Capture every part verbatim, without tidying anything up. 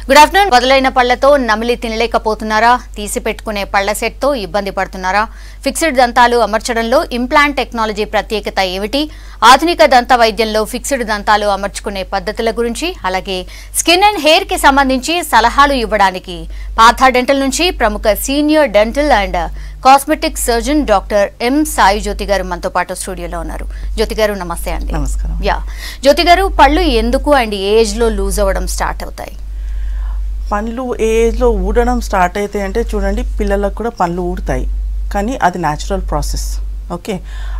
Good afternoon. వదలైన పళ్లతో నమిలి తినలేకపోతున్నారా? తీసి పెట్టుకునే పళ్ల సెట్తో ఇబ్బంది పడుతున్నారా? ఫిక్స్డ్ దంతాలు అమర్చడంలో ఇంప్లాంట్ టెక్నాలజీ ప్రత్యేకత ఏమిటి? ఆధునిక దంత వైద్యంలో ఫిక్స్డ్ దంతాలు అమర్చుకునే పద్ధతుల గురించి, అలాగే స్కిన్ అండ్ హెయిర్ కి సంబంధించి సలహాలు ఇవ్వడానికి పాథా డెంటల్ నుంచి ప్రముఖ senior dental and cosmetic surgeon doctor M Sai Jyothi గారు మనతో పాటు స్టూడియోలో ఉన్నారు. జ్యోతి గారు నమస్తే అండి. నమస్కారం. యా జ్యోతి గారు, పళ్ళు ఎందుకు అండ్ ఏజ్ లో లూజ్ అవ్వడం స్టార్ట్ అవుతాయి? పండ్లు ఏజ్లో ఊడడం స్టార్ట్ అయితే అంటే చూడండి, పిల్లలకు కూడా పండ్లు ఊడతాయి, కానీ అది న్యాచురల్ ప్రాసెస్. ఓకే,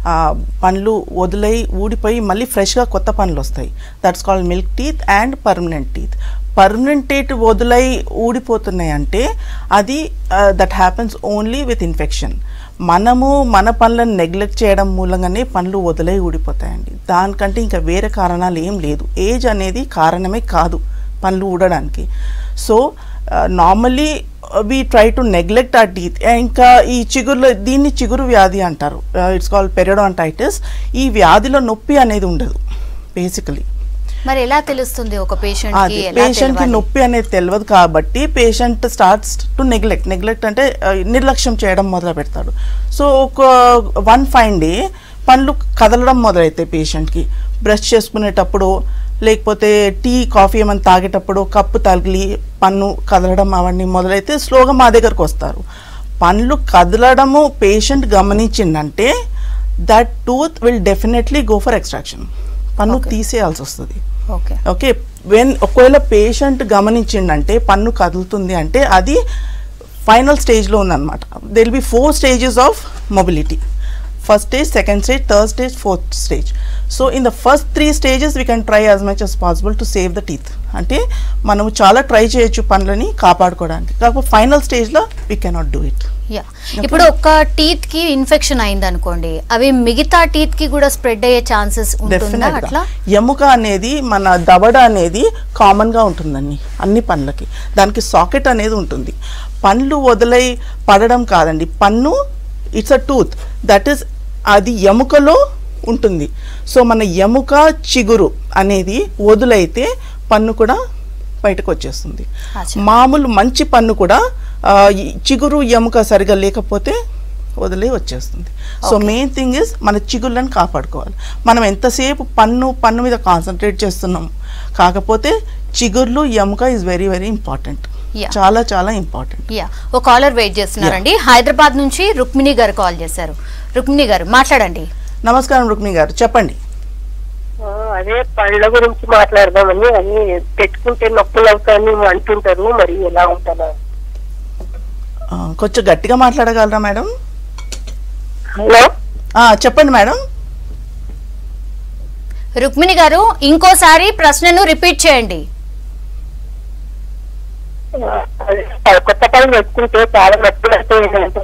పండ్లు వదిలై ఊడిపోయి మళ్ళీ ఫ్రెష్గా కొత్త పండ్లు వస్తాయి. That's called milk teeth and permanent teeth. Permanent teeth వదిలై ఊడిపోతున్నాయి అంటే అది that happens only with infection. మనము మన పనులను నెగ్లెక్ట్ చేయడం మూలంగానే పనులు వదిలై ఊడిపోతాయండి. దానికంటే ఇంకా వేరే కారణాలు ఏం లేదు. ఏజ్ అనేది కారణమే కాదు పనులు ఊడడానికి. So normally we try to neglect ఆ టీత్. ఇంకా ఈ చిగురులో దీన్ని చిగురు వ్యాధి అంటారు. It's called periodontitis. ఈ వ్యాధిలో నొప్పి అనేది ఉండదు బేసికలీ. మరి ఎలా తెలుస్తుంది ఒక పేషెంట్ కి? పేషెంట్ కి నొప్పి అనేది తెలియదు కాబట్టి patient starts to neglect neglect అంటే నిర్లక్ష్యం చేయడం మొదలు పెడతాడు. సో ఒక వన్ ఫైన్ డే పండ్లు కదలడం మొదలైతే పేషెంట్కి బ్రష్ చేసుకునేటప్పుడు, లేకపోతే టీ కాఫీ ఏమైనా తాగేటప్పుడు కప్పు తగిలి పన్ను కదలడం అవన్నీ మొదలైతే స్లోగా మా దగ్గరకు వస్తారు. పండ్లు కదలడము పేషెంట్ గమనించిందంటే that tooth will definitely go for extraction. పన్ను తీసేయాల్సి వస్తుంది. ఓకే ఓకే వెన్ ఒకవేళ పేషెంట్ గమనించిందంటే పన్ను కదులుతుంది అంటే అది ఫైనల్ స్టేజ్లో ఉందన్నమాట. There will be four stages of mobility. First stage, second stage, third stage, fourth stage. So in the first three stages we can try as much as possible to save the teeth. అంటే మనం చాలా try చేయొచ్చు పనులని కాపాడుకోవడానికి, కాకపోతే final స్టేజ్లో we cannot do it. Yeah ఇప్పుడు ఒక టీత్ కి ఇన్ఫెక్షన్ అయింది అనుకోండి, అవి మిగతా టీత్ కి కూడా స్ప్రెడ్ అయ్యే ఛాన్సెస్ ఉంటుందా? అట్లా ఎముక అనేది మన దవడ అనేది కామన్ గా ఉంటుందండి అన్ని పనులకి. దానికి సాకెట్ అనేది ఉంటుంది. పళ్ళు వదిలై పడడం కాదండి. పన్ను it's a tooth that is అది ఎముకలో ఉంటుంది. సో మన ఎముక చిగురు అనేది వదులైతే పన్ను కూడా బయటకు వచ్చేస్తుంది. మామూలు మంచి పన్ను కూడా చిగురు ఎముక సరిగా లేకపోతే వదిలే వచ్చేస్తుంది. సో మెయిన్ థింగ్ ఇస్ మన చిగుళ్ళని కాపాడుకోవాలి. మనం ఎంతసేపు పన్ను పన్ను మీద కాన్సన్ట్రేట్ చేస్తున్నాం, కాకపోతే చిగుర్లు ఎముక ఈజ్ వెరీ వెరీ ఇంపార్టెంట్. చాలా చాలా ఇంపార్టెంట్. యా ఒక కాలర్ వెయిట్ చేస్తున్నారండి. హైదరాబాద్ నుంచి రుక్మిణి గారు కాల్ చేశారు. రుక్మిణి గారు మాట్లాడండి. నమస్కారం రుక్మిణి గారు, చెప్పండి. అదే పళ్ళ గురించి మాట్లాడదామని. అన్ని పెట్టుకుంటే నొప్పులు అవుతాయని అంటుంటారు, మరి ఎలా ఉంటారా? కొంచెం గట్టిగా మాట్లాడగలరా మేడం? హలో చెప్పండి మేడం. రుక్మిణి గారు ఇంకోసారి ప్రశ్నను రిపీట్ చేయండి. కొత్త పళ్ళు పెట్టుకుంటే చాలా నొప్పులు అవుతాయి.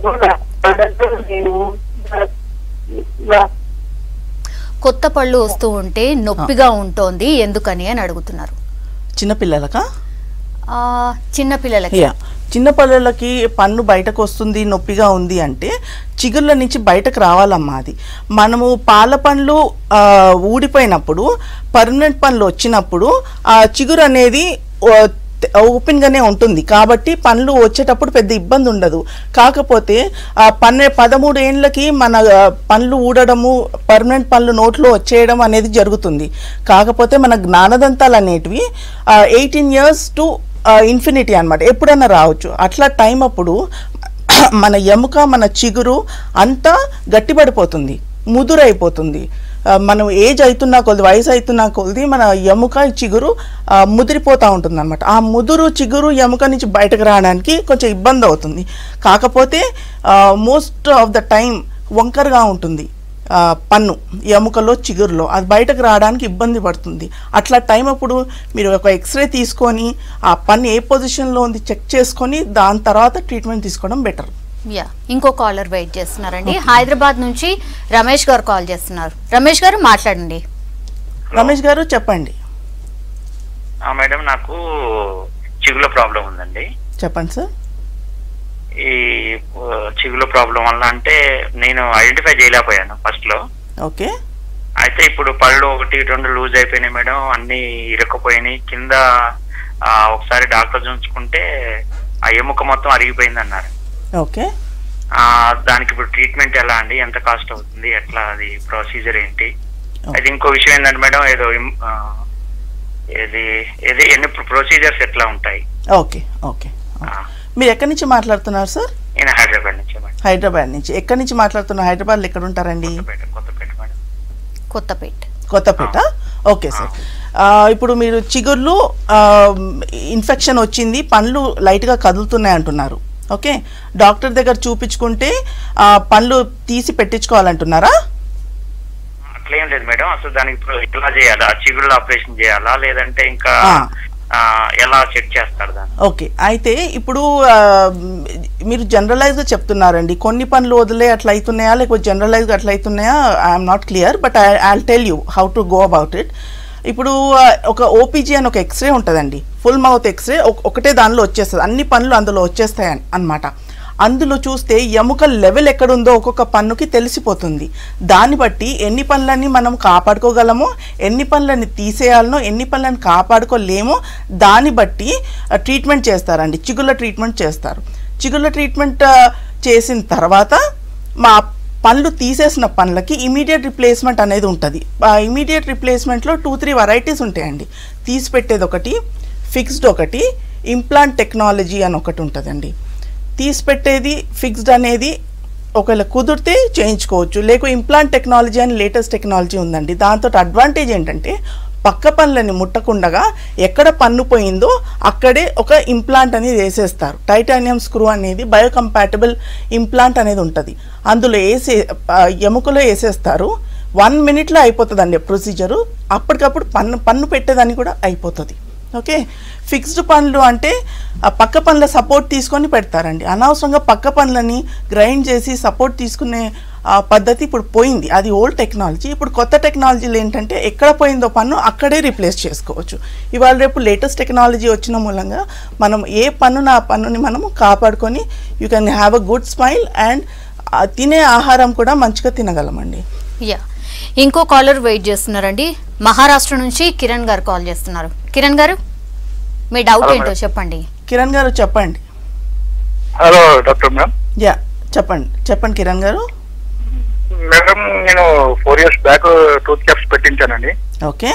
కొత్త పళ్ళు వస్తూ ఉంటే నొప్పిగా ఉంటుంది ఎందుకని అని అడుగుతున్నారు. చిన్నపిల్లలకా? చిన్నపిల్లలకి. చిన్నపిల్లలకి పన్ను బయటకు వస్తుంది, నొప్పిగా ఉంది అంటే చిగుర్ల నుంచి బయటకు రావాలమ్మా. అది మనము పాల పండ్లు ఊడిపోయినప్పుడు పర్మనెంట్ పండ్లు వచ్చినప్పుడు ఆ చిగురు అనేది ఓపెన్ గానే ఉంటుంది కాబట్టి పండ్లు వచ్చేటప్పుడు పెద్ద ఇబ్బంది ఉండదు. కాకపోతే ఆ పన్నె పదమూడు ఏళ్ళకి మన పండ్లు ఊడడము, పర్మనెంట్ పండ్లు నోట్లో వచ్చేయడం అనేది జరుగుతుంది. కాకపోతే మన జ్ఞానదంతాలు అనేటివి ఎయిటీన్ ఇయర్స్ టు ఇన్ఫినిటీ అనమాట, ఎప్పుడైనా రావచ్చు. అట్లా టైం అప్పుడు మన ఎముక మన చిగురు అంతా గట్టిపడిపోతుంది, ముదురైపోతుంది. మనం ఏజ్ అవుతున్నా కొద్ది, వయసు అవుతున్నా కొద్ది మన ఎముక చిగురు ముదిరిపోతూ ఉంటుంది అనమాట. ఆ ముదురు చిగురు ఎముక నుంచి బయటకు రావడానికి కొంచెం ఇబ్బంది అవుతుంది. కాకపోతే మోస్ట్ ఆఫ్ ద టైం వంకరగా ఉంటుంది పన్ను ఎముకలో చిగురులో, అది బయటకు రావడానికి ఇబ్బంది పడుతుంది. అట్లా టైం అప్పుడు మీరు ఒక ఎక్స్రే తీసుకొని ఆ పన్ను ఏ పొజిషన్లో ఉంది చెక్ చేసుకొని దాని తర్వాత ట్రీట్మెంట్ తీసుకోవడం బెటర్. యా ఇంకో కాలర్ వెయిట్ చేస్తున్నారండి. హైదరాబాద్ నుంచి రమేష్ గారు కాల్ చేస్తున్నారు. రమేష్ గారు మాట్లాడండి. రమేష్ గారు చెప్పండి. మేడం నాకు చిగుల ప్రాబ్లం ఉందండి. చెప్పండి సార్. ఈ చిగుల ప్రాబ్లం వల్ల అంటే నేను ఐడెంటిఫై చేయలేకపోయాను ఫస్ట్ లో. ఓకే. అయితే ఇప్పుడు పళ్ళు ఒకటి రెండు లూజ్ అయిపోయినాయి మేడం, అన్ని ఇరుక్కుపోయినాయి, కింద ఆ ఒకసారి డాక్టర్ చూసుకుంటే ఆ ఎముక మొత్తం అరిగిపోయింది అన్నారు. ఓకే, ఆ దానికి ఇప్పుడు ట్రీట్మెంట్ ఎలా అండి, ఎంత కాస్ట్ అవుతుంది, ఎట్లా అది ప్రొసీజర్ ఏంటి? అది ఇంకో విషయం ఏంటంటే మేడం, ఏదో ఏది ఏది ఎన్ని ప్రొసీజర్స్ ఎట్లా ఉంటాయి? ఓకే ఓకే మీరు ఎక్కడి నుంచి మాట్లాడుతున్నారు సార్? నేను హైదరాబాద్ నుంచి మేడం. హైదరాబాద్ నుంచి. ఎక్కడి నుంచి మాట్లాడుతున్నారు? హైదరాబాద్లో ఎక్కడ ఉంటారండి? Kothapeta madam. Kothapeta. Kothapeta, okay sir. ఇప్పుడు మీరు చిగుర్లు ఇన్ఫెక్షన్ వచ్చింది, పండ్లు లైట్గా కదులుతున్నాయి అంటున్నారు. ఓకే, డాక్టర్ దగ్గర చూపించుకుంటే పండ్లు తీసి పెట్టించుకోవాలంటున్నారా? అట్లేం లేదు మేడం, అసలు దానికి ఎట్లా చేయాలా? చిగుళ్ళు ఆపరేషన్ చేయాలా లేదంటే ఇంకా ఎలా చెక్ చేస్తారు దాన్ని? ఓకే, అయితే ఇప్పుడు మీరు జనరలైజ్గా చెప్తున్నారండి, కొన్ని పనులు వదిలే అట్లా అవుతున్నాయా లేకపోతే జనరలైజ్గా అట్లా అవుతున్నాయా? I'm not clear, but I I'll tell you how to go about it. ఇప్పుడు ఒక ఓపీజీ అని ఒక ఎక్స్రే ఉంటుందండి, ఫుల్ మౌత్ ఎక్స్రే. ఒకటే దానిలో వచ్చేస్తుంది, అన్ని పనులు అందులో వచ్చేస్తాయి అన్నమాట. అందులో చూస్తే ఎముక లెవెల్ ఎక్కడుందో ఒక్కొక్క పన్నుకి తెలిసిపోతుంది. దాన్ని బట్టి ఎన్ని పనులని మనం కాపాడుకోగలమో, ఎన్ని పనులని తీసేయాలనో, ఎన్ని పనులను కాపాడుకోలేమో దాన్ని బట్టి ట్రీట్మెంట్ చేస్తారండి. చిగుళ్ళ ట్రీట్మెంట్ చేస్తారు. చిగుళ్ళ ట్రీట్మెంట్ చేసిన తర్వాత మా పనులు తీసేసిన పనులకి ఇమీడియట్ రిప్లేస్మెంట్ అనేది ఉంటుంది. ఆ ఇమీడియట్ రిప్లేస్మెంట్లో టూ త్రీ వెరైటీస్ ఉంటాయండి. తీసి పెట్టేది ఒకటి, ఫిక్స్డ్ ఒకటి, ఇంప్లాంట్ టెక్నాలజీ అని ఒకటి ఉంటుందండి. తీసి పెట్టేది ఫిక్స్డ్ అనేది ఒకవేళ కుదిరితే చేయించుకోవచ్చు, లేక ఇంప్లాంట్ టెక్నాలజీ అని లేటెస్ట్ టెక్నాలజీ ఉందండి. దాంతో అడ్వాంటేజ్ ఏంటంటే పక్క పనులని ముట్టకుండగా ఎక్కడ పన్ను పోయిందో అక్కడే ఒక ఇంప్లాంట్ అనేది వేసేస్తారు. టైటానియం స్క్రూ అనేది బయోకంపాటబుల్ ఇంప్లాంట్ అనేది ఉంటుంది, అందులో వేసే ఎముకలో వేసేస్తారు. వన్ మినిట్లో అయిపోతుందండి ప్రొసీజరు. అప్పటికప్పుడు పన్ను పన్ను పెట్టేదాన్ని కూడా అయిపోతుంది. ఓకే, ఫిక్స్డ్ పనులు అంటే పక్క పనుల సపోర్ట్ తీసుకొని పెడతారండి. అనవసరంగా పక్క పనులని గ్రైండ్ చేసి సపోర్ట్ తీసుకునే పద్ధతి ఇప్పుడు పోయింది, అది ఓల్డ్ టెక్నాలజీ. ఇప్పుడు కొత్త టెక్నాలజీలు ఏంటంటే ఎక్కడ పోయిందో పన్ను అక్కడే రీప్లేస్ చేసుకోవచ్చు. ఇవాళ రేపు లేటెస్ట్ టెక్నాలజీ వచ్చిన మూలంగా మనం ఏ పన్నున ఆ పన్నుని మనము కాపాడుకొని you can have a good smile and తినే ఆహారం కూడా మంచిగా తినగలమండి. యా, ఇంకో కాలర్ వెయిట్ చేస్తున్నారండి. మహారాష్ట్ర నుంచి కిరణ్ గారు కాల్ చేస్తున్నారు. కిరణ్ గారు, మీ డౌట్ ఏంటో చెప్పండి. కిరణ్ గారు చెప్పండి. Hello doctor madam. యా చెప్పండి చెప్పండి కిరణ్ గారు. మేడం, నేను four years back tooth caps పెట్టించానండి. ఓకే,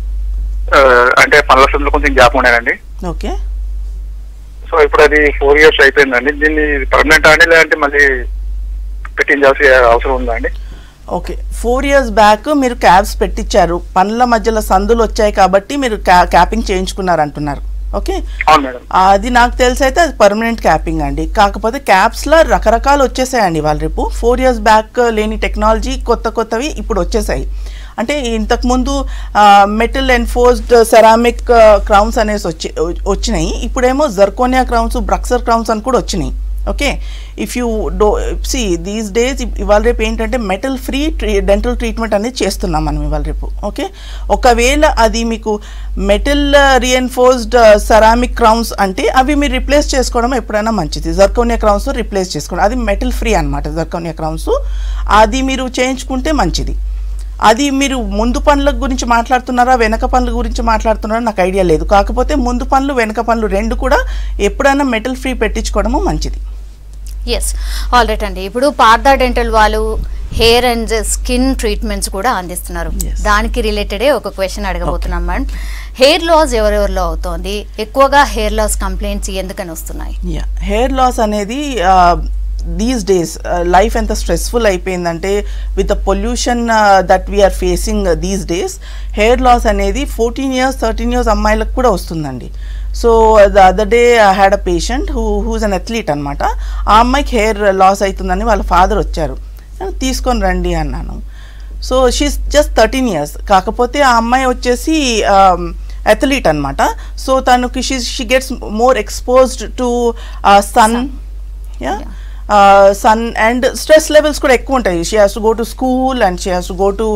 అంటే పనుల సందులో కొంచెం గ్యాప్ ఉండేనండి. ఓకే, సో ఇప్పుడు అది ఫోర్ ఇయర్స్ అయిపోయిందండి. దీన్ని పర్మనెంట్ అండి లేదంటే మళ్ళీ పెట్టించాల్సిన అవసరం ఉందా అండి? ఓకే, ఫోర్ ఇయర్స్ బ్యాక్ మీరు క్యాప్స్ పెట్టించారు, పనుల మధ్యలో సందులు వచ్చాయి కాబట్టి మీరు క్యాపింగ్ చేయించుకున్నారు అంటున్నారు. ఓకే, అది నాకు తెలిసి అయితే అది పర్మనెంట్ క్యాపింగ్ అండి. కాకపోతే క్యాప్స్లో రకరకాలు వచ్చేసాయండి వాళ్ళ రేపు. ఫోర్ ఇయర్స్ బ్యాక్ లేని టెక్నాలజీ కొత్త కొత్తవి ఇప్పుడు వచ్చేసాయి. అంటే ఇంతకుముందు మెటల్ ఎన్ఫోర్స్డ్ సెరామిక్ క్రౌన్స్ అనేసి వచ్చి వచ్చినాయి ఇప్పుడేమో జర్కోనియా క్రౌన్స్, బ్రక్సర్ క్రౌన్స్ అని కూడా వచ్చినాయి. Okay, if you do see these days ఇవాళ రేపు ఏంటంటే metal free tree dental treatment అనేది చేస్తున్నాం మనం ఇవాళ రేపు. ఓకే, ఒకవేళ అది మీకు మెటల్ రీఎన్ఫోర్స్డ్ సెరామిక్ క్రౌన్స్ అంటే అవి మీరు రిప్లేస్ చేసుకోవడం ఎప్పుడైనా మంచిది. జర్కోనియా క్రౌన్స్ రిప్లేస్ చేసుకోవడం, అది మెటల్ ఫ్రీ అనమాట. జర్కోనియా క్రౌన్స్ అది మీరు చేయించుకుంటే మంచిది. అది మీరు ముందు పనుల గురించి మాట్లాడుతున్నారా వెనక పనుల గురించి మాట్లాడుతున్నారా నాకు ఐడియా లేదు. కాకపోతే ముందు పనులు వెనక పనులు రెండు కూడా ఎప్పుడైనా మెటల్ ఫ్రీ పెట్టించుకోవడము మంచిది. ఎస్, ఆల్ రైట్ అండి. ఇప్పుడు పార్థా డెంటల్ వాళ్ళు హెయిర్ అండ్ స్కిన్ ట్రీట్మెంట్స్ కూడా అందిస్తున్నారు. దానికి రిలేటెడే ఒక క్వశ్చన్ అడగబోతున్నాం మేడం. హెయిర్ లాస్ ఎవరెవరిలో అవుతోంది, ఎక్కువగా హెయిర్ లాస్ కంప్లైంట్స్ ఎందుకని వస్తున్నాయి? హెయిర్ లాస్ అనేది దీస్ డేస్ లైఫ్ ఎంత స్ట్రెస్ఫుల్ అయిపోయిందంటే with the pollution that we are facing these days hair loss అనేది ఫోర్టీన్ ఇయర్స్ థర్టీన్ ఇయర్స్ అమ్మాయిలకు కూడా వస్తుందండి. So the other day I had a patient who whose an athlete అనమాట. ఆ అమ్మాయికి హెయిర్ లాస్ అవుతుందని వాళ్ళ ఫాదర్ వచ్చారు, తీసుకొని రండి అన్నాను. So she's just thirteen years, కాకపోతే ఆ అమ్మాయి వచ్చేసి అథ్లీట్ అనమాట. సో తనకి she she gets more exposed to sun yeah sun and stress levels కూడా ఎక్కువ ఉంటాయి. She has to go to school and she has to go to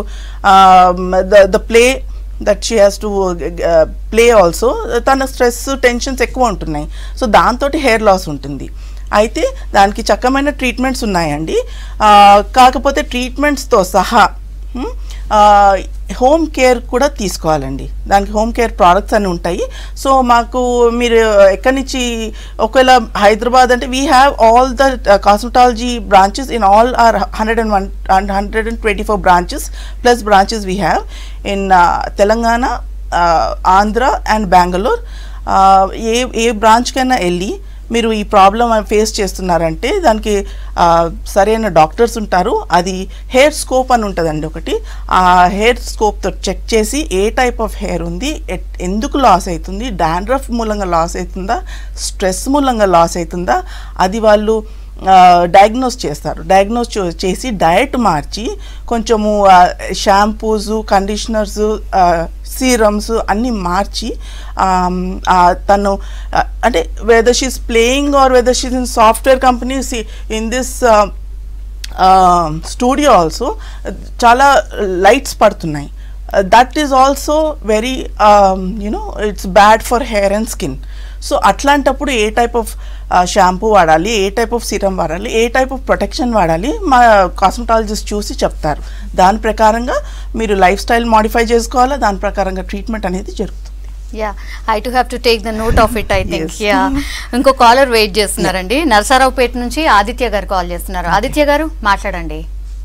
the the play that she has to play also. తన stress tensions ఎక్కువ ఉంటున్నాయి. So దాంతో hair loss ఉంటుంది. అయితే దానికి చక్కమైన ట్రీట్మెంట్స్ ఉన్నాయండి. కాకపోతే ట్రీట్మెంట్స్తో సహా హోమ్ కేర్ కూడా తీసుకోవాలండి. దానికి హోమ్ కేర్ ప్రోడక్ట్స్ అన్నీ ఉంటాయి. సో మాకు మీరు ఎక్కడి నుంచి ఒకవేళ హైదరాబాద్ అంటే we have all the cosmetology branches in all or hundred and one hundred and twenty four branches plus branches we have in Telangana, Andhra and Bengaluru. ఏ ఏ బ్రాంచ్కైనా వెళ్ళి మీరు ఈ ప్రాబ్లం ఫేస్ చేస్తున్నారంటే దానికి సరైన డాక్టర్స్ ఉంటారు. అది హెయిర్ స్కోప్ అని ఉంటుందండి ఒకటి. ఆ హెయిర్ స్కోప్తో చెక్ చేసి ఏ టైప్ ఆఫ్ హెయిర్ ఉంది, ఎందుకు లాస్ అవుతుంది, డాండ్రఫ్ మూలంగా లాస్ అవుతుందా, స్ట్రెస్ మూలంగా లాస్ అవుతుందా, అది వాళ్ళు డయాగ్నోస్ చేస్తారు. డయాగ్నోస్ చేసి డయట్ మార్చి కొంచెము షాంపూస్, కండిషనర్స్, సీరమ్స్ అన్నీ మార్చి తను అంటే whether she's playing or whether she's in software company in this studio also చాలా లైట్స్ పడుతున్నాయి. That is also very you know it's bad for hair and skin. So అట్లాంటప్పుడు ఏ టైప్ ఆఫ్ షాంపూ వాడాలి, ఏ type of serum వాడాలి, ఏ type of protection వాడాలి మా cosmetologist చూసి చెప్తారు. దాని ప్రకారంగా మీరు లైఫ్ స్టైల్ మాడిఫై చేసుకోవాలా, దాని ప్రకారంగా ట్రీట్మెంట్ అనేది జరుగుతుంది. Yeah I to have to take the note of it I think. Yeah ఇంకో కాలర్ వెయిట్ చేస్తున్నారండి. నరసరావుపేట నుంచి ఆదిత్య గారు కాల్ చేస్తున్నారు. ఆదిత్య గారు మాట్లాడండి.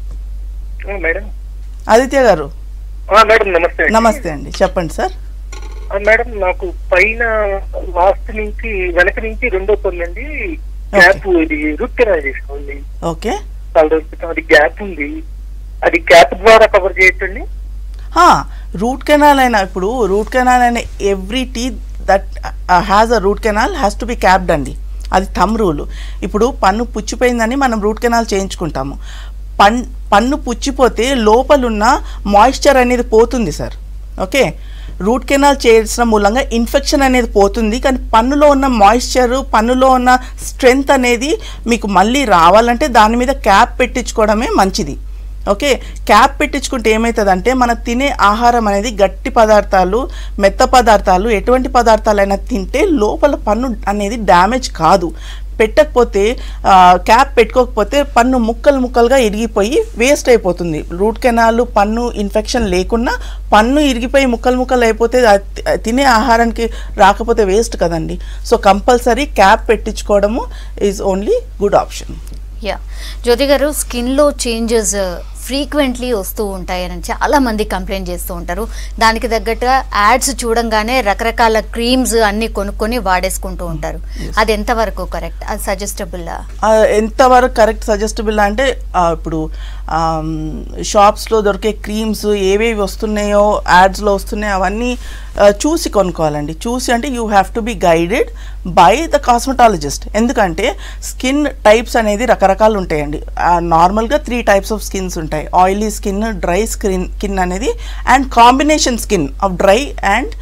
మేడం ఆదిత్య గారు మేడం నమస్తే. నమస్తే అండి, చెప్పండి సార్. మేడం నాకు పైన లాస్ట్ నుంచి వెనక నుంచి రెండో పళ్ళు అండి గ్యాప్, ఇది రూట్ కెనాల్ చేసుకోండి. ఓకే, అది గ్యాప్ ఉంది, అది గ్యాప్ ద్వారా కవర్ చేయొచ్చండి. రూట్ కెనాల్ అయినా ఇప్పుడు రూట్ కెనాల్ అయినా every teeth that has a root canal has to be capped అండి. అది థమ్ రూల్. ఇప్పుడు పన్ను పుచ్చిపోయిందని మనం రూట్ కెనాల్ చేయించుకుంటాము. పన్ పన్ను పుచ్చిపోతే లోపలున్న మాయిశ్చర్ అనేది పోతుంది సార్. ఓకే, రూట్ కెనాల్ చేసిన మూలంగా ఇన్ఫెక్షన్ అనేది పోతుంది, కానీ పన్నులో ఉన్న మాయిశ్చర్, పన్నులో ఉన్న స్ట్రెంగ్త్ అనేది మీకు మళ్ళీ రావాలంటే దాని మీద క్యాప్ పెట్టించుకోవడమే మంచిది. ఓకే, క్యాప్ పెట్టించుకుంటే ఏమవుతుందంటే మన తినే ఆహారం అనేది గట్టి పదార్థాలు, మెత్త పదార్థాలు, ఎటువంటి పదార్థాలైనా తింటే లోపల పన్ను అనేది డ్యామేజ్ కాదు. పెట్టకపోతే క్యాప్ పెట్టుకోకపోతే పన్ను ముక్కలు ముక్కలుగా ఇరిగిపోయి వేస్ట్ అయిపోతుంది. రూట్ కెనాల్ పన్ను ఇన్ఫెక్షన్ లేకుండా పన్ను ఇరిగిపోయి ముక్కలు ముక్కలు అయిపోతే తినే ఆహారానికి రాకపోతే వేస్ట్ కదండి. సో కంపల్సరీ క్యాప్ పెట్టించుకోవడము is only good option. Yeah Jyothi గారు, స్కిన్లో చేంజెస్ ఫ్రీక్వెంట్లీ వస్తూ ఉంటాయని చాలా మంది కంప్లైంట్ చేస్తూ ఉంటారు. దానికి తగ్గట్టుగా యాడ్స్ చూడంగానే రకరకాల క్రీమ్స్ అన్ని కొనుక్కొని వాడేసుకుంటూ ఉంటారు. అది ఎంతవరకు కరెక్ట్, అది సజెస్టబుల్? ఎంతవరకు కరెక్ట్ సజెస్టబుల్ అంటే ఇప్పుడు షాప్స్లో దొరికే క్రీమ్స్ ఏవేవి వస్తున్నాయో యాడ్స్లో వస్తున్నాయో అవన్నీ చూసి కొనుక్కోవాలండి. చూసి అంటే you have to be guided by the cosmetologist. ఎందుకంటే స్కిన్ టైప్స్ అనేది రకరకాలు ఉంటాయండి. నార్మల్గా త్రీ టైప్స్ ఆఫ్ స్కిన్స్ ఉంటాయి. Oily skin, dry skin skin అనేది, and combination skin of dry and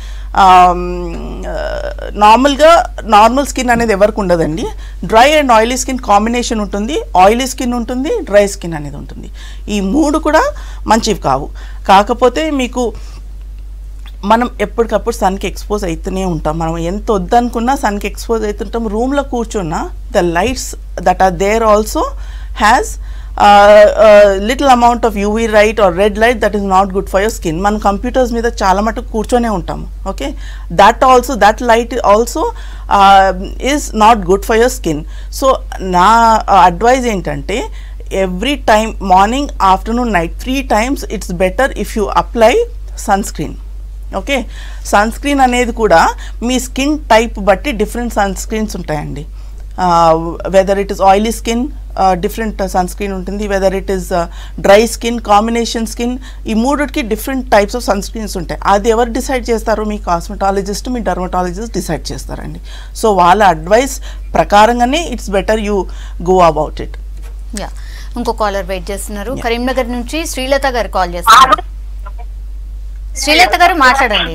నార్మల్గా నార్మల్ స్కిన్ అనేది ఎవరికి ఉండదండి. Dry and oily skin combination ఉంటుంది, ఆయిలీ స్కిన్ ఉంటుంది, డ్రై స్కిన్ అనేది ఉంటుంది. ఈ మూడు కూడా మంచివి కావు. కాకపోతే మీకు మనం ఎప్పటికప్పుడు సన్కి ఎక్స్పోజ్ అవుతూనే ఉంటాం. మనం ఎంత వద్దనుకున్నా సన్కి ఎక్స్పోజ్ అవుతుంటాం. రూమ్లో కూర్చున్నా the lights that are there also has little amount of UV light or red light that is not good for your skin. మనం కంప్యూటర్స్ మీద చాలా మటుకు కూర్చొనే ఉంటాము. Okay, that also that light also is not good for your skin. So నా advise ఏంటంటే every time morning, afternoon, night three times it's better if you apply sunscreen. Okay, sunscreen అనేది కూడా మీ skin type బట్టి different sunscreens ఉంటాయండి. Whether it is oily skin different sunscreen ఉంటుంది, whether it is dry skin, combination skin, ఈ మూడుకి different types of sunscreens ఉంటాయి. అది ఎవరు డిసైడ్ చేస్తారు? మీ కాస్మెటాలజిస్ట్, మీ డర్మటాలజిస్ట్ డిసైడ్ చేస్తారండి. సో వాళ్ళ అడ్వైస్ ప్రకారంగానే it's better you go about it. Yeah ఇంకో కాలర్ వెయిట్ చేస్తున్నారు. కరీంనగర్ నుంచి శ్రీలత గారు కాల్ చేస్తున్నారు. శ్రీలత గారు మాట్లాడండి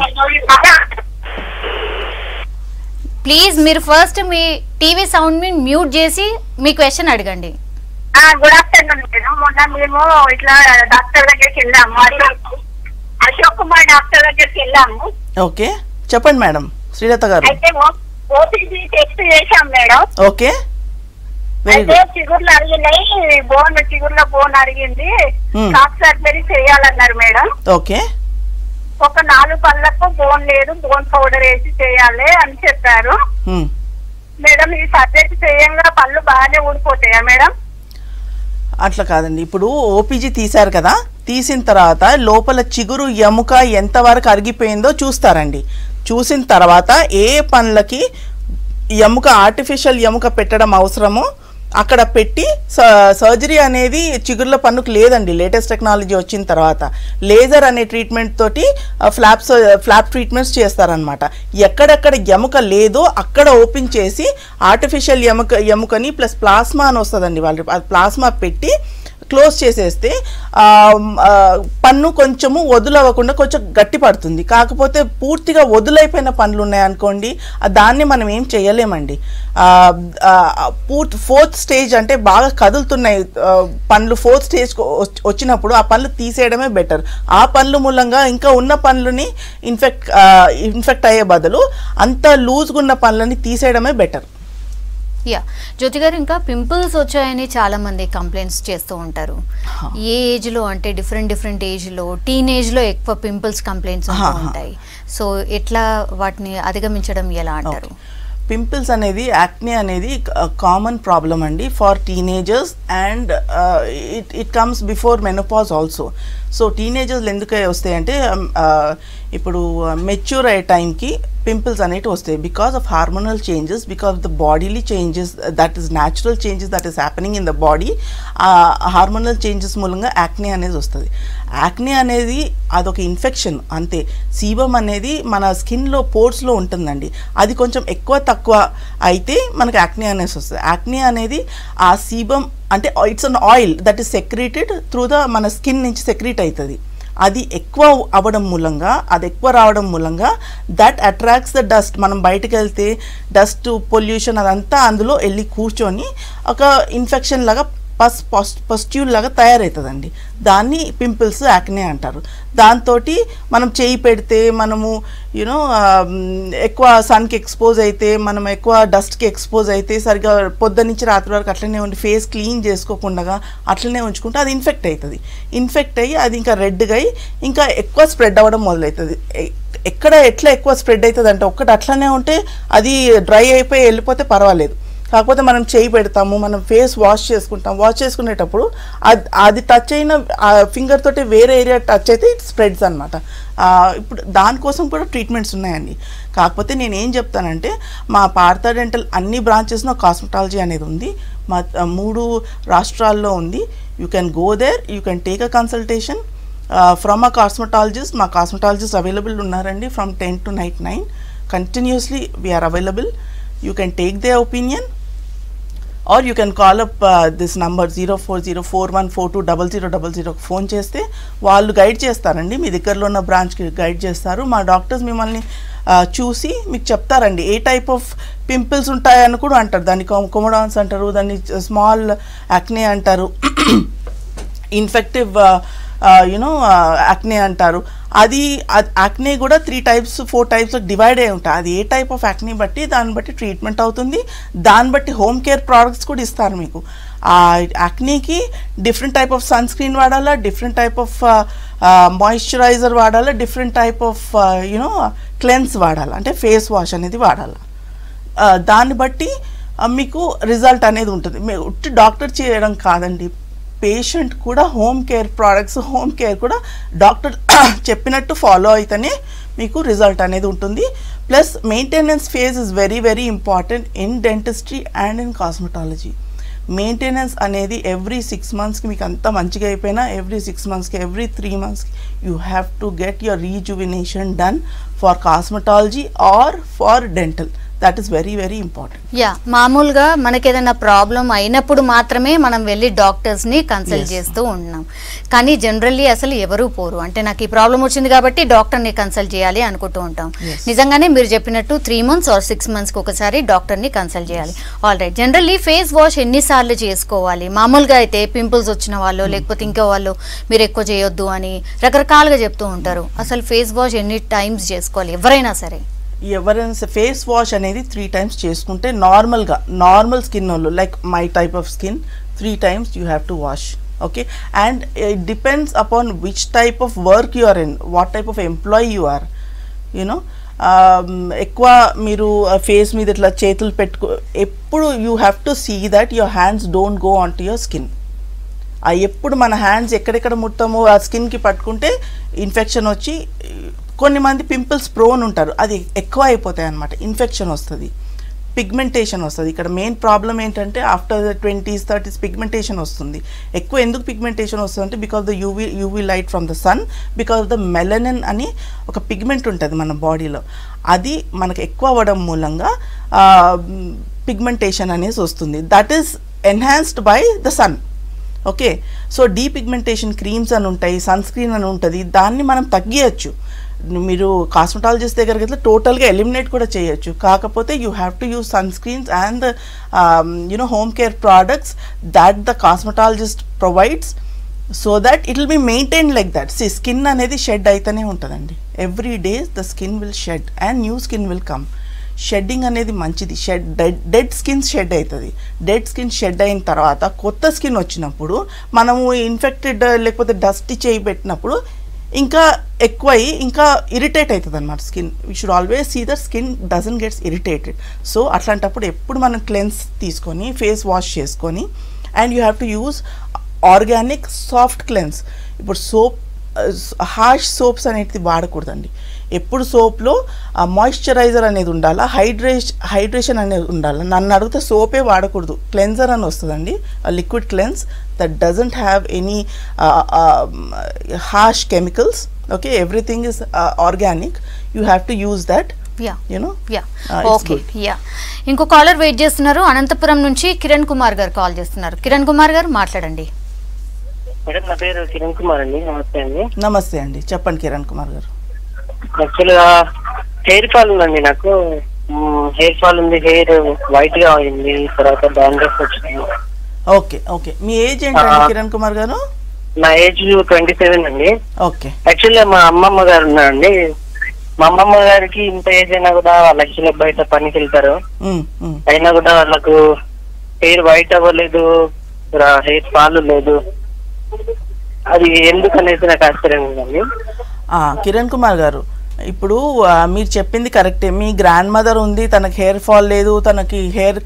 ప్లీజ్. మీరు ఫస్ట్ మీ టీవీ సౌండ్ ని మ్యూట్ చేసి మీ క్వశ్చన్ అడగండి. Good afternoon madam. మొన్న మేము ఇట్లా డాక్టర్ దగ్గరికి వెళ్ళాము, అశోక్ కుమార్ డాక్టర్ దగ్గరికి వెళ్ళాము. ఓకే, చెప్పండి మేడం శ్రీలత గారు. అయితే ఓపీడీ టెస్ట్ చేశాం మేడం. ఓకే, అయితే చిగుర్లు అరిగినాయి, బోన్ చిగుర్ల బోన్ అరిగింది, షాక్ సర్జరీ చేయాలన్నారు మేడం. ఓకే. ఒక నాలుగు పళ్ళకు బోన్ లేదు, బోన్ పౌడర్ వేసి చేయాలి అని చెప్పారు మేడం. ఈ సర్జరీ చేయంగా పళ్ళు బాగానే ఊడిపోతాయా మేడం? అట్లా కాదండి, ఇప్పుడు ఓపీజీ తీశారు కదా, తీసిన తర్వాత లోపల చిగురు ఎముక ఎంతవరకు అరిగిపోయిందో చూస్తారండి. చూసిన తర్వాత ఏ పనులకి ఎముక ఆర్టిఫిషియల్ ఎముక పెట్టడం అవసరమో అక్కడ పెట్టి సర్జరీ అనేది చిగుర్ల పన్నుకు లేదండి. లేటెస్ట్ టెక్నాలజీ వచ్చిన తర్వాత లేజర్ అనే ట్రీట్మెంట్ తోటి ఫ్లాప్స్ ఫ్లాప్ ట్రీట్మెంట్స్ చేస్తారనమాట. ఎక్కడెక్కడ ఎముక లేదో అక్కడ ఓపెన్ చేసి ఆర్టిఫిషియల్ ఎముక ఎముకని ప్లస్ ప్లాస్మా అని వస్తుందండి, వాళ్ళు ప్లాస్మా పెట్టి క్లోజ్ చేసేస్తే పన్ను కొంచెము వదులవ్వకుండా కొంచెం గట్టి పడుతుంది. కాకపోతే పూర్తిగా వదులైపోయిన పనులు ఉన్నాయనుకోండి, దాన్ని మనం ఏం చేయలేమండి. పూర్తి ఫోర్త్ స్టేజ్ అంటే బాగా కదులుతున్నాయి పనులు, ఫోర్త్ స్టేజ్ వచ్చినప్పుడు ఆ పనులు తీసేయడమే బెటర్. ఆ పనులు మూలంగా ఇంకా ఉన్న పనులని ఇన్ఫెక్ట్ ఇన్ఫెక్ట్ అయ్యే బదులు అంత లూజ్గా ఉన్న పనులని తీసేయడమే బెటర్. యా జ్యోతి గారు, ఇంకా పింపుల్స్ వచ్చాయని చాలా మంది కంప్లైంట్స్ చేస్తూ ఉంటారు. ఏ ఏజ్ లో అంటే డిఫరెంట్ డిఫరెంట్ ఏజ్ లో, టీనేజ్ లో ఎక్కువ పింపుల్స్ కంప్లైంట్స్ ఉంటాయి. సో ఎట్లా వాటిని అధిగమించడం ఎలా అంటారు? పింపుల్స్ అనేది, యాక్నే అనేది కామన్ ప్రాబ్లం అండి for teenagers and it it comes before menopause also. So teenagers ఎందుకు వస్తాయంటే ఇప్పుడు మెచ్యూర్ అయ్యే టైంకి పింపుల్స్ అనేవి వస్తాయి because of hormonal changes, because of the bodily changes, that is natural changes that is happening in the body. ఆ hormonal changes మూలంగా acne అనేది వస్తుంది. యాక్నే అనేది అదొక ఇన్ఫెక్షన్ అంతే. సీబమ్ అనేది మన స్కిన్లో పోర్స్లో ఉంటుందండి, అది కొంచెం ఎక్కువ తక్కువ అయితే మనకు యాక్నే అనేది వస్తుంది. యాక్నే అనేది ఆ సీబమ్ అంటే it's an oil that is secreted through the మన స్కిన్ నుంచి సెక్రీట్ అవుతుంది. అది ఎక్కువ అవ్వడం మూలంగా, అది ఎక్కువ రావడం మూలంగా దట్ అట్రాక్ట్స్ ద డస్ట్. మనం బయటకు వెళ్తే డస్ట్ పొల్యూషన్ అదంతా అందులో వెళ్ళి కూర్చొని ఒక ఇన్ఫెక్షన్ లాగా పస్ పస్ట్యూల్ లాగా తయారవుతుందండి. దాన్ని పింపుల్స్ యాక్నే అంటారు. దాంతో మనం చేయి పెడితే, మనము యూనో ఎక్కువ సన్కి ఎక్స్పోజ్ అయితే, మనం ఎక్కువ డస్ట్కి ఎక్స్పోజ్ అయితే, సరిగ్గా పొద్దు నుంచి రాత్రి వరకు అట్లనే ఉండి ఫేస్ క్లీన్ చేసుకోకుండా అట్లనే ఉంచుకుంటే అది ఇన్ఫెక్ట్ అవుతుంది. ఇన్ఫెక్ట్ అయ్యి అది ఇంకా రెడ్గా అయ్యి ఇంకా ఎక్కువ స్ప్రెడ్ అవ్వడం మొదలవుతుంది. ఎక్కడ ఎట్లా ఎక్కువ స్ప్రెడ్ అవుతుంది అంటే, ఒక్కటి అట్లనే ఉంటే అది డ్రై అయిపోయి వెళ్ళిపోతే పర్వాలేదు. కాకపోతే మనం చేయి పెడతాము, మనం ఫేస్ వాష్ చేసుకుంటాం, వాష్ చేసుకునేటప్పుడు అది అది టచ్ అయిన ఫింగర్ తోటి వేరే ఏరియా టచ్ అయితే ఇట్ స్ప్రెడ్స్ అనమాట. ఇప్పుడు దానికోసం కూడా ట్రీట్మెంట్స్ ఉన్నాయండి. కాకపోతే నేను ఏం చెప్తానంటే, మా పార్థ డెంటల్ అన్ని బ్రాంచెస్లో కాస్మెటాలజీ అనేది ఉంది. మా మూడు రాష్ట్రాల్లో ఉంది. You can go there, you can take a consultation from a cosmetologist. మా కాస్మెటాలజిస్ట్ అవైలబుల్ ఉన్నారండి from ten to night nine continuously we are available. You can take their opinion or you can call up uh, this number zero four zero four one four two zero zero zero zero phone చేస్తే వాళ్ళు guide చేస్తారండి. మీ దగ్గరలో ఉన్న బ్రాంచ్కి guide చేస్తారు. మా doctors మిమ్మల్ని చూసి మీకు చెప్తారండి ఏ టైప్ ఆఫ్ పింపుల్స్ ఉంటాయని కూడా అంటారు. దాన్ని కొమోడాన్స్ అంటారు, దాన్ని స్మాల్ యాక్నే అంటారు, ఇన్ఫెక్టివ్ యూనో యాక్నే అంటారు. అది యాక్నే కూడా three types four types divide అయి ఉంటాయి. అది ఏ టైప్ ఆఫ్ యాక్నే బట్టి దాన్ని బట్టి ట్రీట్మెంట్ అవుతుంది. దాన్ని బట్టి హోమ్ కేర్ ప్రోడక్ట్స్ కూడా ఇస్తారు మీకు. ఆ యాక్నేకి different type of sunscreen వాడాలా, డిఫరెంట్ టైప్ ఆఫ్ మాయిశ్చరైజర్ వాడాలా, different type of you know cleanse వాడాలా, అంటే ఫేస్ వాష్ అనేది వాడాలా. దాన్ని బట్టి మీకు రిజల్ట్ అనేది ఉంటుంది. ఉట్టి డాక్టర్ చేయడం కాదండి, పేషెంట్ కూడా home care products, home care కూడా డాక్టర్ చెప్పినట్టు ఫాలో అయితేనే మీకు రిజల్ట్ అనేది ఉంటుంది. Plus maintenance phase is very very important in dentistry and in cosmetology. Maintenance అనేది ఎవ్రీ సిక్స్ మంత్స్కి మీకు అంతా మంచిగా అయిపోయినా ఎవ్రీ సిక్స్ మంత్స్కి ఎవ్రీ త్రీ మంత్స్కి you have to get your rejuvenation done for cosmetology or for dental. That is very very important. Yeah మామూలుగా మనకి ఏదైనా ప్రాబ్లం అయినప్పుడు మాత్రమే మనం వెళ్ళి డాక్టర్స్ ని కన్సల్ట్ చేస్తూ ఉన్నాం. కానీ జనరల్లీ అసలు ఎవరు పోరు, అంటే నాకు ఈ ప్రాబ్లం వచ్చింది కాబట్టి డాక్టర్ ని కన్సల్ట్ చేయాలి అనుకుంటూ ఉంటాం. నిజంగానే మీరు చెప్పినట్టు three months or six months కి ఒకసారి డాక్టర్ ని కన్సల్ట్ చేయాలి. All right, generally face wash ఎన్నిసార్లు చేసుకోవాలి? మామూలుగా అయితే పింపుల్స్ వచ్చిన వాళ్ళు లేకపోతే ఇంకో వాళ్ళు మీరు ఎక్కువ చేయొద్దు అని రకరకాలుగా చెప్తూ ఉంటారు. అసలు ఫేస్ వాష్ ఎన్ని టైమ్స్ చేసుకోవాలి ఎవరైనా సరే? ఎవరైనా ఫేస్ వాష్ అనేది త్రీ టైమ్స్ చేసుకుంటే నార్మల్గా నార్మల్ స్కిన్ వాళ్ళు like my type of skin three times you have to wash. Okay, and it depends upon which type of work you are in, what type of employee you are. You know ఎక్కువ మీరు face మీద ఇట్లా చేతులు పెట్టుకో, ఎప్పుడు you have to see that your hands don't go on to your skin. ఆ ఎప్పుడు మన హ్యాండ్స్ ఎక్కడెక్కడ ముడతామో ఆ స్కిన్కి పట్టుకుంటే ఇన్ఫెక్షన్ వచ్చి కొన్ని మంది పింపుల్స్ ప్రోన్ ఉంటారు, అది ఎక్కువ అయిపోతాయి అన్నమాట, ఇన్ఫెక్షన్ వస్తుంది, పిగ్మెంటేషన్ వస్తుంది. ఇక్కడ మెయిన్ ప్రాబ్లం ఏంటంటే after the twenties thirties pigmentation వస్తుంది. ఎక్కువ ఎందుకు పిగ్మెంటేషన్ వస్తుంది అంటే because the UV UV light from the sun, because the melanin అని ఒక పిగ్మెంట్ ఉంటుంది మన బాడీలో, అది మనకు ఎక్కువ అవ్వడం మూలంగా పిగ్మెంటేషన్ అనేది వస్తుంది. That is enhanced by the sun. Okay, so depigmentation creams అని ఉంటాయి, సన్ స్క్రీన్ అని ఉంటుంది, దాన్ని మనం తగ్గియచ్చు. మీరు కాస్మెటాలజిస్ట్ దగ్గరికి అయితే టోటల్గా ఎలిమినేట్ కూడా చేయొచ్చు. కాకపోతే you have to use sunscreens and you know home care products that the cosmetologist provides so that it will be maintain like that. సి స్కిన్ అనేది షెడ్ అయితేనే ఉంటుందండి, every days the skin will shed and new skin will come. Shedding అనేది మంచిది. Shed dead dead skin shed అవుతుంది. Dead skin shed అయిన తర్వాత కొత్త స్కిన్ వచ్చినప్పుడు మనము ఇన్ఫెక్టెడ్ లేకపోతే డస్ట్ చేయి పెట్టినప్పుడు ఇంకా ఎక్కువై ఇంకా ఇరిటేట్ అవుతుంది అనమాట skin. We should always see that skin doesn't gets irritated. So అట్లాంటప్పుడు ఎప్పుడు మనం క్లెన్స్ తీసుకొని ఫేస్ వాష్ చేసుకొని and you have to use organic soft cleanse. ఇప్పుడు సోప్ హార్ష్ సోప్స్ అనేది వాడకూడదండి. ఎప్పుడు సోప్లో మాయిశ్చరైజర్ అనేది ఉండాలా, హైడ్రేష్ హైడ్రేషన్ అనేది ఉండాలి. నన్ను అడిగితే సోపే వాడకూడదు, క్లెన్జర్ అని వస్తుందండి, liquid cleanse that doesn't have any harsh chemicals. Okay, everything is organic, you have to use that. Okay, yeah ఇంకో కాలర్ వెయిట్ చేస్తున్నారు. అనంతపురం నుంచి కిరణ్ కుమార్ గారు కాల్ చేస్తున్నారు. కిరణ్ కుమార్ గారు మాట్లాడండి. మేడం నా పేరు కిరణ్ కుమార్ అండి. నమస్తే అండి. నమస్తే అండి, చెప్పండి కిరణ్ కుమార్ గారు. యాక్చువల్గా హెయిర్ ఫాల్ ఉందండి నాకు. హెయిర్ ఫాల్ ఉంది, హెయిర్ వైట్ గా అయింది, తర్వాత డాండ్రఫ్ వచ్చింది. ఓకే ఓకే, మీ ఏజ్ ఏంటండి కిరణ్ కుమార్ గారు? నా ఏజ్ ట్వంటీ సెవెన్ అండి. ఓకే, యాక్చువల్గా మా అమ్మమ్మ గారు ఉన్నారండి. మా అమ్మమ్మ గారికి ఇంత ఏజ్ అయినా కూడా వాళ్ళు యాక్చువల్గా బయట పనికి వెళ్తారు, అయినా కూడా వాళ్ళకు హెయిర్ వైట్ అవ్వలేదు, హెయిర్ ఫాల్ లేదు. అది ఎందుకు అనేది నాకు ఆశ్చర్యం ఉందండి. కిరణ్ కుమార్ గారు, ఇప్పుడు మీరు చెప్పింది కరెక్టే. మీ గ్రాండ్ మదర్ ఉంది, తనకి హెయిర్ ఫాల్ లేదు, తనకి హెయిర్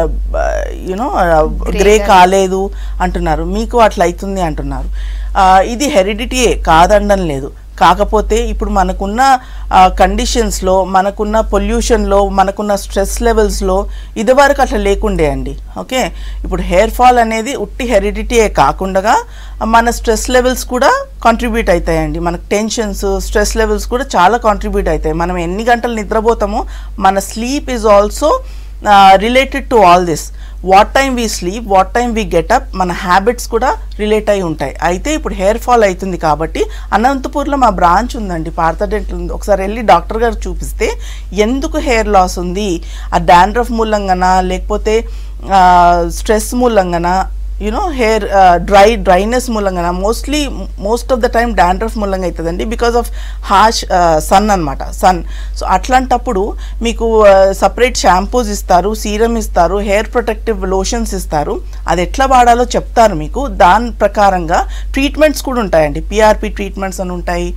యూనో గ్రే కాలేదు అంటున్నారు, మీకు అట్లా అవుతుంది అంటున్నారు. ఇది హెరిడిటీయే, కాదనడం లేదు. కాకపోతే ఇప్పుడు మనకున్న కండిషన్స్లో, మనకున్న పొల్యూషన్లో, మనకున్న స్ట్రెస్ లెవెల్స్లో ఇదివరకు అట్లా లేకుండే అండి. ఓకే, ఇప్పుడు హెయిర్ ఫాల్ అనేది ఉట్టి హెరిడిటీయే కాకుండా మన స్ట్రెస్ లెవెల్స్ కూడా కాంట్రిబ్యూట్ అవుతాయండి. మనకు టెన్షన్స్, స్ట్రెస్ లెవెల్స్ కూడా చాలా కాంట్రిబ్యూట్ అవుతాయి. మనం ఎన్ని గంటలు నిద్రపోతామో మన sleep is also related to all this. What time we sleep, what time we get up, మన హ్యాబిట్స్ కూడా రిలేట్ అయి ఉంటాయి. అయితే ఇప్పుడు హెయిర్ ఫాల్ అవుతుంది కాబట్టి అనంతపూర్లో మా బ్రాంచ్ ఉందండి, పార్థ డెంటల్ ఉంది. ఒకసారి వెళ్ళి డాక్టర్ గారు చూపిస్తే ఎందుకు హెయిర్ లాస్ ఉంది, ఆ డాండ్రఫ్ మూలంగానా లేకపోతే స్ట్రెస్ మూలంగానా, యూనో హెయిర్ డ్రై డ్రైనెస్ మూలంగా, mostly most of the time dandruff మూలంగా అవుతుందండి, బికాస్ ఆఫ్ హార్ష్ సన్ అనమాట, సన్. సో అట్లాంటప్పుడు మీకు సపరేట్ షాంపూస్ ఇస్తారు, సీరం ఇస్తారు, హెయిర్ ప్రొటెక్టివ్ లోషన్స్ ఇస్తారు. అది ఎట్లా వాడాలో చెప్తారు మీకు. దాని ప్రకారంగా ట్రీట్మెంట్స్ కూడా ఉంటాయండి, పిఆర్పి ట్రీట్మెంట్స్ అని ఉంటాయి.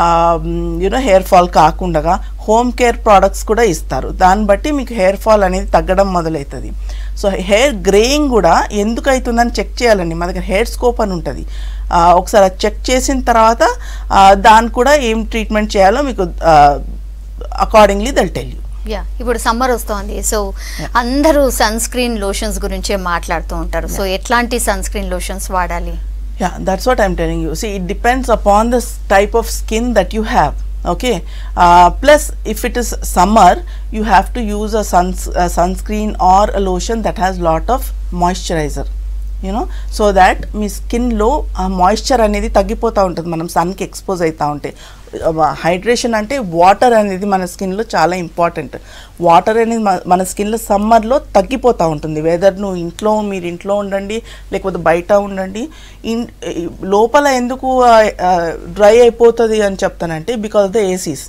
యూనో హెయిర్ ఫాల్ కాకుండా హోమ్ కేర్ ప్రోడక్ట్స్ కూడా ఇస్తారు. దాన్ని బట్టి మీకు హెయిర్ ఫాల్ అనేది తగ్గడం మొదలవుతుంది. సో హెయిర్ గ్రేయింగ్ కూడా ఎందుకు అవుతుందని చెక్ చేయాలండి. మా దగ్గర హెయిర్ స్కోప్ అని ఉంటుంది. ఒకసారి అది చెక్ చేసిన తర్వాత దాన్ని కూడా ఏం ట్రీట్మెంట్ చేయాలో మీకు accordingly they'll tell you. Yeah, ఇప్పుడు సమ్మర్ వస్తుంది, సో అందరూ సన్ స్క్రీన్ లోషన్స్ గురించే మాట్లాడుతూ ఉంటారు. సో ఎట్లాంటి సన్ స్క్రీన్ లోషన్స్ వాడాలి? Yeah, that's what I'm telling you. See, it depends upon the type of skin that you have. Okay, uh, plus if it is summer, you have to use a, suns, a sunscreen or a lotion that has lot of moisturizer, you know, so that మీ స్కిన్లో ఆ moisture అనేది తగ్గిపోతూ ఉంటుంది మనం సన్కి expose అవుతూ ఉంటే. Hydration అంటే వాటర్ అనేది మన స్కిన్లో చాలా ఇంపార్టెంట్. వాటర్ అనేది మన స్కిన్లో సమ్మర్లో తగ్గిపోతూ ఉంటుంది. వెదర్ నువ్వు ఇంట్లో మీరు ఇంట్లో ఉండండి లేకపోతే బయట ఉండండి, ఇన్ లోపల ఎందుకు డ్రై అయిపోతుంది అని చెప్తానంటే బికాస్ ద ఏసీస్.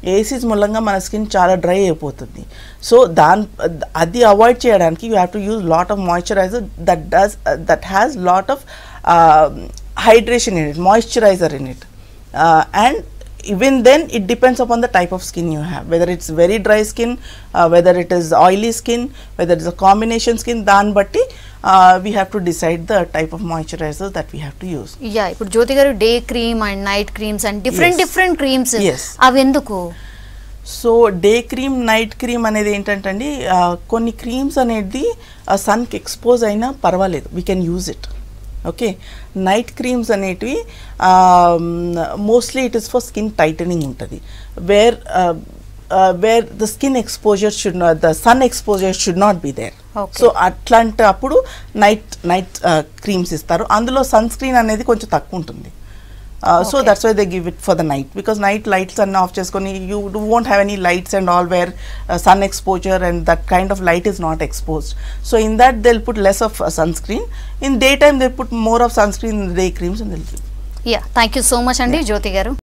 ఏసీస్ మూలంగా మన స్కిన్ చాలా డ్రై అయిపోతుంది. సో దాని అది అవాయిడ్ చేయడానికి you have to use lot of moisturiser that does that has lot of hydration in it, moisturizer in it, uh, and even then it depends upon the type of skin you have, whether it's very dry skin, uh, whether it is oily skin, whether it's a combination skin. Dan batti uh, we have to decide the type of moisturizer that we have to use. Yeah, ఇప్పుడు జ్యోతి గారు day cream and night creams and different different creams అవి ఎందుకు? So day cream night cream అనేది ఏంటంటే అండి, కొన్ని creams అనేది సన్కి expose అయినా పర్వాలేదు, we can use it. Okay, night creams అనేటివి mostly it is for skin tightening ఉంటుంది, where where the skin exposure should not, the sun exposure should not be there. So అట్లాంటి అప్పుడు నైట్ నైట్ క్రీమ్స్ ఇస్తారు. అందులో sun screen అనేది కొంచెం తక్కువ ఉంటుంది. Uh, okay. So that's why they give it for the night, because night lights are off cheskoni, you won't have any lights and all where uh, sun exposure and that kind of light is not exposed. So in that they'll put less of uh, sunscreen. In daytime they put more of sunscreen in the day creams and they'll give. Yeah, thank you so much andi Jyoti garu.